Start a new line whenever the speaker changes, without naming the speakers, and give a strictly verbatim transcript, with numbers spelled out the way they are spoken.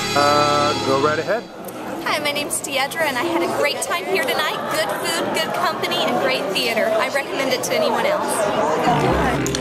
Uh, go right ahead.
Hi, my name's Deidre, and I had a great time here tonight. Good food, good company, and great theater. I recommend it to anyone else.